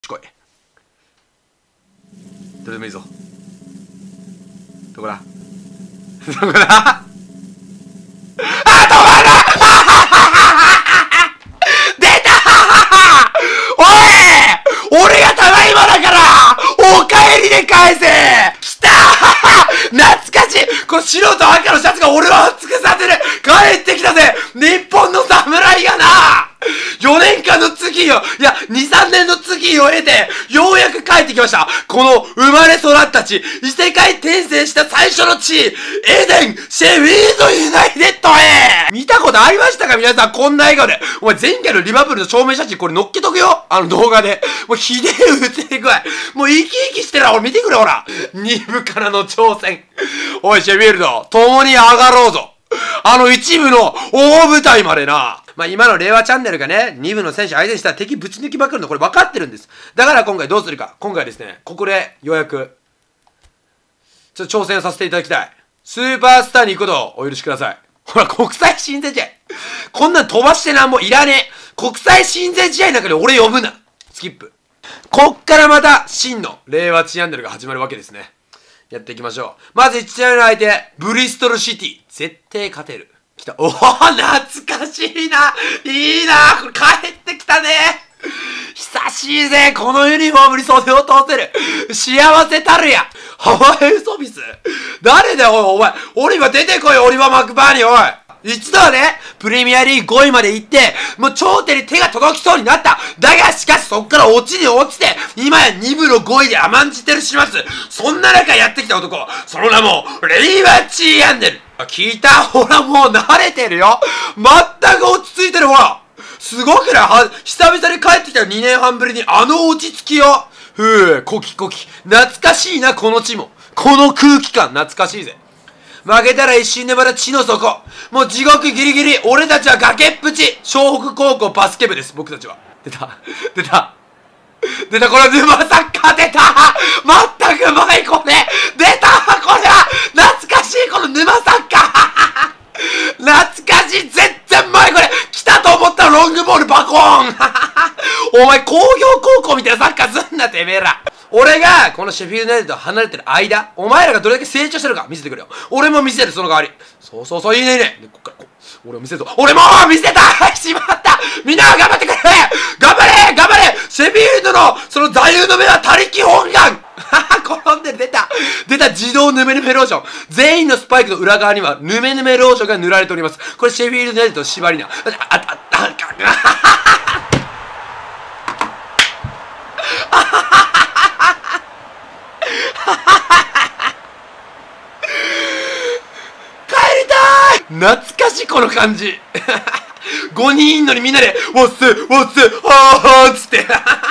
来い。どれでもいいぞ。どこだどこだあ、止まら出たおい俺がただいまだからお帰りで返せ来た懐かしいこの白と赤のシャツが俺を熱くさせる帰ってきたぜ日本の侍がな4年間の月日を、いや、2、3年の月日を経て、ようやく帰ってきました。この生まれ育った地、異世界転生した最初の地、エデン、シェフィードユナイテッドへ見たことありましたか皆さん、こんな笑顔で。お前前回のリバプールの証明写真これ載っけとくよ動画で。もうひでえ打て具合。もう生き生きしてるほら見てくれほら2部からの挑戦。おいシェフィールド、共に上がろうぞ一部の大舞台までな。まあ、今の令和チャンネルがね、2部の選手相手にしたら敵ぶち抜きまくるのこれ分かってるんです。だから今回どうするか。今回ですね、ここでようやく、ちょっと挑戦させていただきたい。スーパースターに行くことをお許しください。ほら、国際親善試合。こんなん飛ばしてなんもいらねえ。国際親善試合の中で俺呼ぶな。スキップ。こっからまた、真の令和チャンネルが始まるわけですね。やっていきましょう。まず1試合目の相手、ブリストルシティ。絶対勝てる。来た。おお、懐かしいな。いいな。これ帰ってきたね。久しいぜ。このユニフォームに袖を通せる。幸せたるや。ハワイウソビス。誰だよ、お前。オリバ出てこい、オリバマクバーニ、おい。一度はね、プレミアリーグ5位まで行って、もう頂点に手が届きそうになった。だがしかしそっから落ちに落ちて、今や2部の5位で甘んじてる始末。そんな中やってきた男。その名も、レイバチーアンデル。聞いたほらもう慣れてるよ。全く落ち着いてるほら。すごくない久々に帰ってきた2年半ぶりに落ち着きよ。コキコキ。懐かしいな、この地も。この空気感、懐かしいぜ。負けたら一瞬でまた地の底。もう地獄ギリギリ。俺たちは崖っぷち。湘北高校バスケ部です、僕たちは。出た。この沼サッカー出たまったくマイコね出たこれは懐かしいこの沼サッカー懐かしい全然前これ来たと思ったらロングボールバコーンお前工業高校みたいなサッカーすんなてめえら俺がこのシェフィールドユナイテッドと離れてる間お前らがどれだけ成長してるか見せてくれよ俺も見せるその代わりそういいねでこっから俺も見せるぞ俺も見せたしまったみんな頑張ってくれ頑張れシェフィールドのその座右の銘は他力本願転んでる出た自動ヌメヌメローション全員のスパイクの裏側にはヌメヌメローションが塗られておりますこれシェフィールドユナイテッドの縛りな懐かしいこの感じ5人いんのにみんなで「ウォッスはー」っつって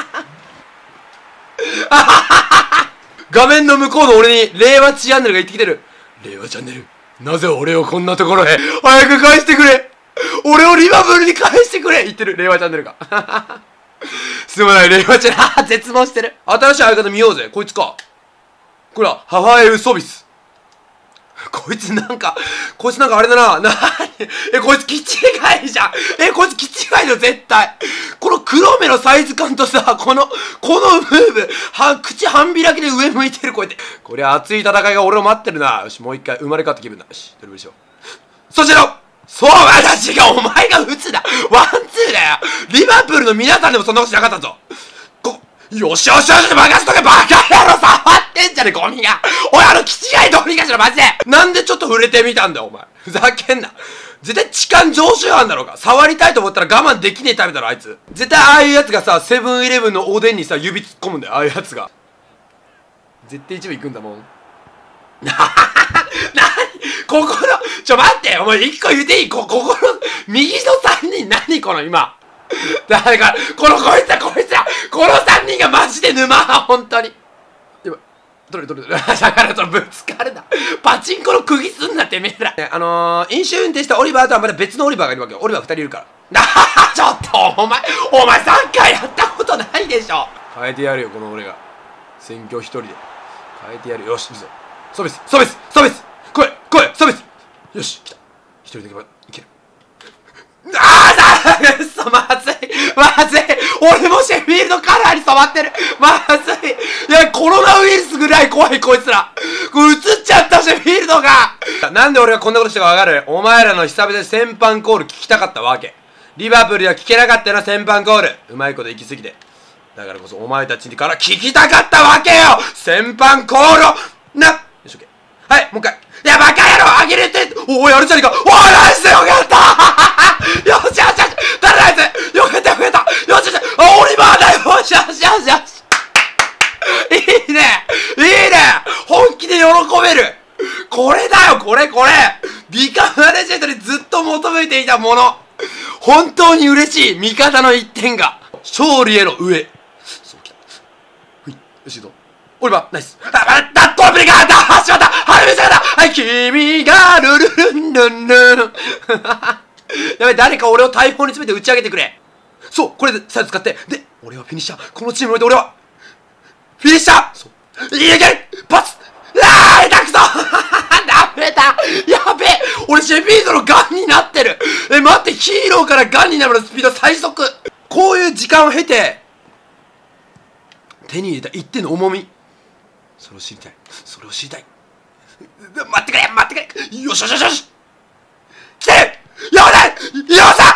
画面の向こうの俺に令和チャンネルが言ってきてる令和チャンネルなぜ俺をこんなところへ早く返してくれ俺をリバプールに返してくれ言ってる令和チャンネルがすまない令和チャンネル絶望してる新しい相方見ようぜこいつかこれはハワイウソビスこいつなんかあれだな。こいつ気違いじゃん。こいつ気違いだよ、絶対。この黒目のサイズ感とさ、このムーブ、口半開きで上向いてる、こうやって。こりゃ熱い戦いが俺を待ってるな。よし、もう一回生まれ変わった気分だ。よし、ドリブルしよう。そして私がお前が打つだ。ワンツーだよ。リバプールの皆さんでもそんなことしなかったぞ。よし任せとけバカ野郎触ってんじゃねゴミがおい気違いどうにかしろマジでなんでちょっと触れてみたんだよお前ふざけんな絶対痴漢常習犯だろうが触りたいと思ったら我慢できねえタイプだろあいつ絶対ああいうやつがさセブンイレブンのおでんにさ指突っ込むんだよああいうやつが絶対一部行くんだもんここの待ってお前一個言うていいここの右の3人何この今誰かこいつらこの3人がマジで沼本当に今どれだからぶつかるなパチンコの釘すんなてめえら飲酒運転したオリバーとはまた別のオリバーがいるわけよオリバー2人いるからちょっとお前サッカーやったことないでしょ変えてやるよこの俺が選挙一人で変えてやるよしいいぞソビス来いソビスよし来た一人でいけばいけるくっそ、まずい。まずい。俺もシェフィールドカラーに染まってる。まずい。いや、コロナウイルスぐらい怖い、こいつら。これ映っちゃった、シェフィールドが。なんで俺がこんなことしたかわかる？お前らの久々で先般コール聞きたかったわけ。リバプールでは聞けなかったな、先般コール。うまいこと行き過ぎて。だからこそお前たちにから聞きたかったわけよ、先般コールをよし、オッケー。はい、もう一回。いや、バカ野郎あげれておい、やるじゃねえか。おい、ナイスよかったよしよしよし、誰ナイスよかったよかった、よしよし、あ、オリバーだよ、よしよしよしよし、いいねいいね、本気で喜べる。これだよ、これビカムアレジェンドにずっと求めていたもの。本当に嬉しい、味方の1点が勝利への上。そうきた。ほい、よし、行くぞ。オリバー、ナイス。コンプリがしまった、はめちゃった。はい、君がルルルンルンルンやべ、誰か俺を大砲に詰めて打ち上げてくれ。そう、これでさえ使って、で、俺はフィニッシャー。このチームにおいて俺はフィニッシャー。そう、いけパス。あー、下手くそダメだ、やべえ、俺シェフィールドのガンになってる。待って、ヒーローからガンになるのスピード最速。こういう時間を経て手に入れた1点の重み、それを知りたい、それを知りたい。待ってくれ、待ってくれ。よしよしよしよし、来てるよしよっしゃ、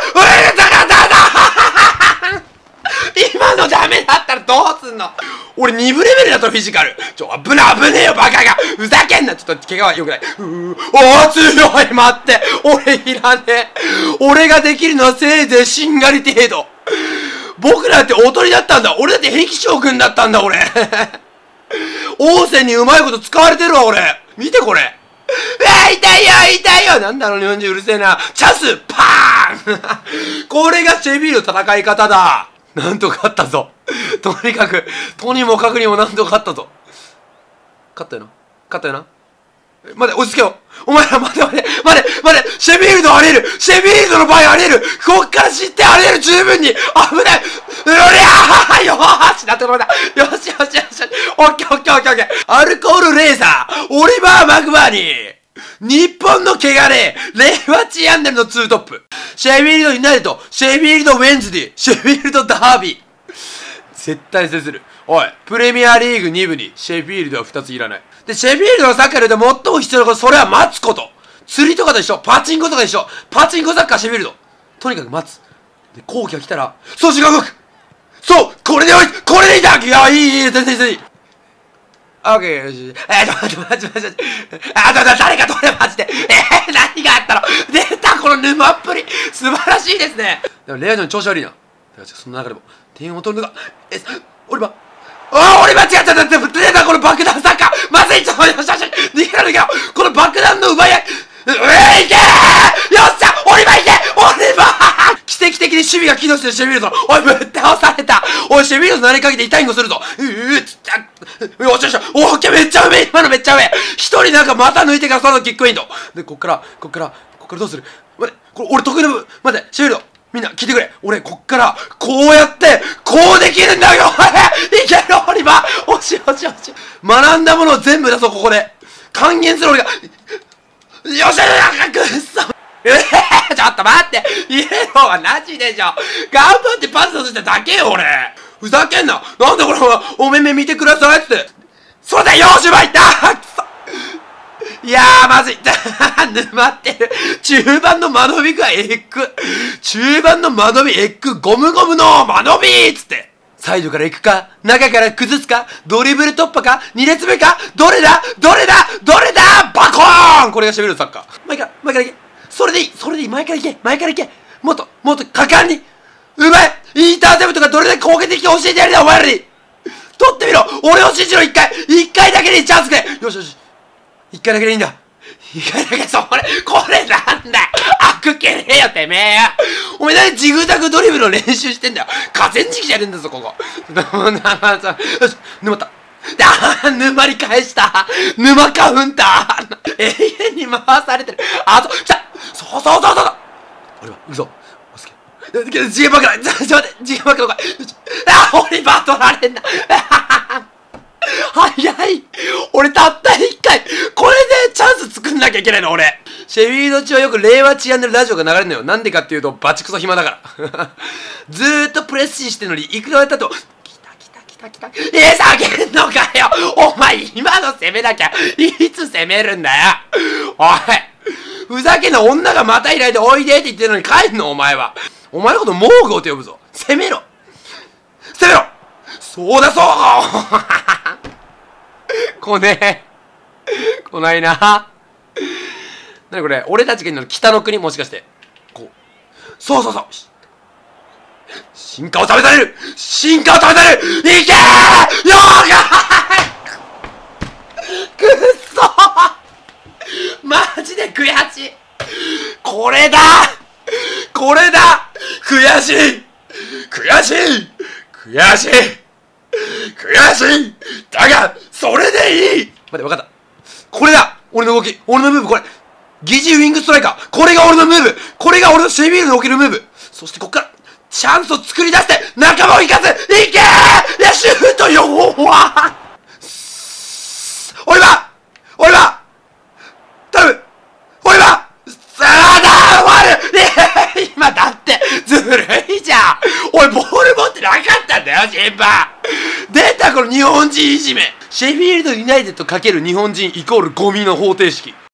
今のダメだったらどうすんの。俺2部レベルだとフィジカル。危ねえよ、バカが。ふざけんな。ちょっと怪我はよくない。おー、強い。待って。俺いらねえ。俺ができるのはせいぜいしんがり程度。僕らっておとりだったんだ。俺だって壁将軍だったんだ、俺。王翦にうまいこと使われてるわ、俺。見てこれ。痛いよ。なんだろう、日本人うるせえな。チャンスパーンこれがシェフィールド戦い方だ。なんとか勝ったぞ。とにかく、とにもかくにもなんとか勝ったぞ。勝ったよな。待て、落ち着けよ。お前ら、待て。シェフィールドあり得る。シェフィールドの場合あり得る。こっから知ってあり得る、十分に。危ない。うりゃー、よーし、なってこれだ。よし。オッケー。アルコールレーザー、オリバー・マクバーニー。日本の汚れ、レイワチアンネルのツートップ。シェフィールドユナイテッド、シェフィールドウェンズディ、シェフィールドダービー。絶対制する。おい、プレミアリーグ2部にシェフィールドは2ついらない。で、シェフィールドのサッカーで最も必要なこと、それは待つこと。釣りとかと一緒、パチンコとか一緒。パチンコサッカーシェフィールド。とにかく待つ。で、後期が来たら、そうしが動く。そう、これでいいんだ。いや、いい、全然いい。オッケー、よし。待って。誰か取れ、マジで。何があったの。出た、この沼っぷり。素晴らしいですね。でも、レアジョン調子悪いな。だからその中でも、点を取るのが、オリバー。俺間違った。出た、この爆弾サッカー。まずい、よし。逃げろ。この爆弾の奪い合い。いけー、よっしゃ、オリバーいけ、オリバー。奇跡的に守備が機能してるシェフィールド。おい、ぶっ倒された。おい、シェフィールド投げかけて痛いんごするぞ。よし。オッケー、めっちゃうめえ。今のめっちゃうめえ。一人なんか股抜いてからそのキックウィンド。で、こっからどうする。待って、これ俺得意な部分。待って、シェフィールド。みんな聞いてくれ。俺こっからこうやってこうできるんだよ。いける、オリバー。おし。学んだものを全部出そう、ここで。還元する俺が。よっしゃ、くっそ。ちょっと待って。イエローはなしでしょ。頑張ってパスをしただけよ、俺。ふざけんな。なんでこれお目目見てくださいって。そうだよ、シュバイったくそ。いやー、まずい。沼ってる。中盤の間延びがエッグ。中盤の間延びエッグ、ゴムゴムの間延びーつって。サイドから行くか、中から崩すか、ドリブル突破か、2列目か、どれだバコーン。これがシェフィールドサッカー。前から行け。それでいい。前から行け。もっと果敢に。うまい。インターセプトがどれだけ攻撃的に教えてやるんだ、お前らに。取ってみろ。俺を信じろ、一回だけでチャンスくれ。よし。一回だけでいいんだ。一回だけ、これなんだよ。悪けねえよ、てめえよ。お前何ジグザグドリブルの練習してんだよ。河川敷じゃねえんだぞ、ここ。よし、沼った。沼り返した。沼カウンター。永遠に回されてる。来た。そう。俺は、行くぞ。次元爆弾。ちょっと待って、次元爆弾。オリバー取られんな。早い。俺たった1回。これでチャンス作んなきゃいけないの、俺。 シェフィールド中はよく令和チアンネルラジオが流れるのよ。なんでかっていうと、バチクソ暇だから。ずーっとプレッシーしてんのに、いくらやったと、来た。下げんのかよ。お前、今の攻めなきゃ、いつ攻めるんだよ。おい。ふざけんな、女がまたいないでおいでって言ってるのに帰んの、お前は。お前のことモーゴーって呼ぶぞ。攻めろ。そうだそう来ないな。なにこれ、俺たちがいるの北の国、もしかして。こう。そう。進化を試される。いけーよーがくっそーマジで悔しい。これだ悔しいだが、それでいい。待って、わかった。これだ。俺の動き、俺のムーブ、これ。疑似ウィングストライカー。これが俺のムーブ。これが俺のシェフィールドにおけるムーブ。そしてこっから、チャンスを作り出して、仲間を生かす。いけー。いや、シュートよ。俺は頼む。さあだー、今だって、ずるいじゃん。俺、ボール持ってなかったんだよ、審判。出た、この日本人いじめ。シェフィールドユナイテッド×日本人イコールゴミの方程式。